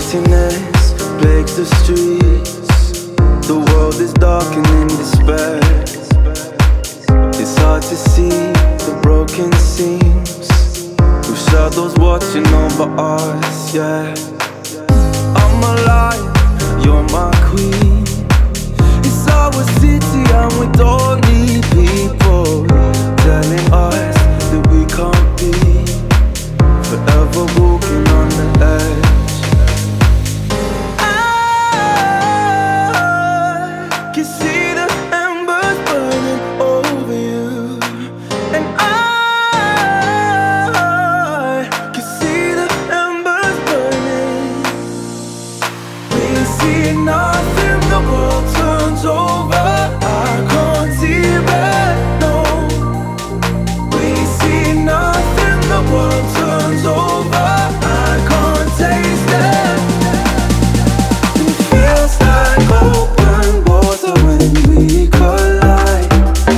Emptiness plagues the streets. The world is darkened in despair. It's hard to see the broken seams, with shadows watching over us, yeah. I'm alive, you're my queen. It's our city and we don't need people telling us that we can't be forever walking on the edge. I can see the embers burning over you, and I can see the embers burning. We see nothing, the world turns over. I can't see red, no. We see nothing, the world turns over. I can't taste it. It feels like open water when we collide.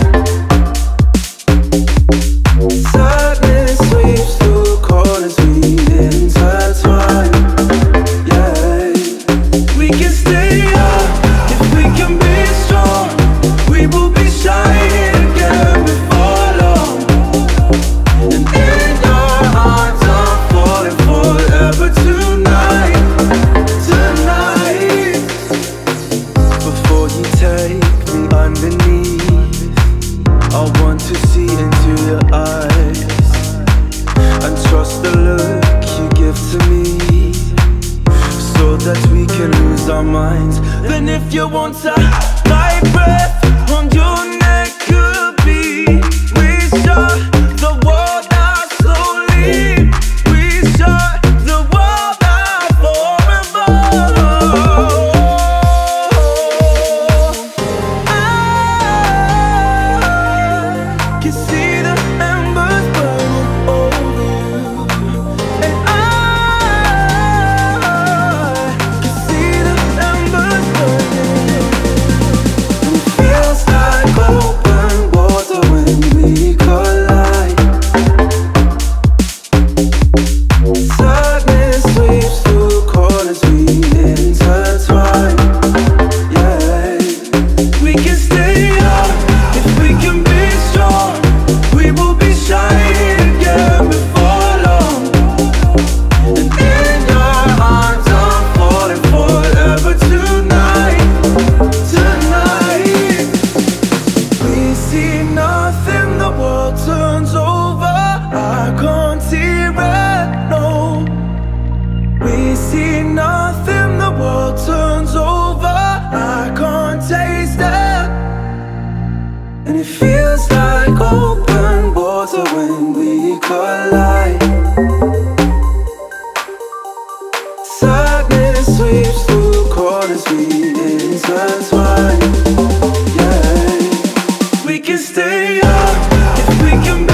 Sadness sweeps through corners, we intertwine. Yeah, we can stay up if we can be strong. We will be shining again before long. And in your arms I'm falling forever tonight, tonight. Before you take me underneath, I want to see into your eyes and trust the look you give to me, so that we can lose our minds. Then if you want to, my breath on your neck could be. We shut the world out slowly. We shut the world out forever. I can see the embers burning over you, and I can see the embers burning. It feels like open water when we collide. Sadness sweeps through corners, we intertwine. Yeah, we can stay up if we can be strong. We will be shining again before long. And in your arms I'm falling forever tonight, tonight. We see nothing, the world turns over. I can't see red, no. We see nothing, the world turns over. I can't taste it. And it feels like open water when we collide. Sadness sweeps through corners, we intertwine. Yeah, we can stay up if we can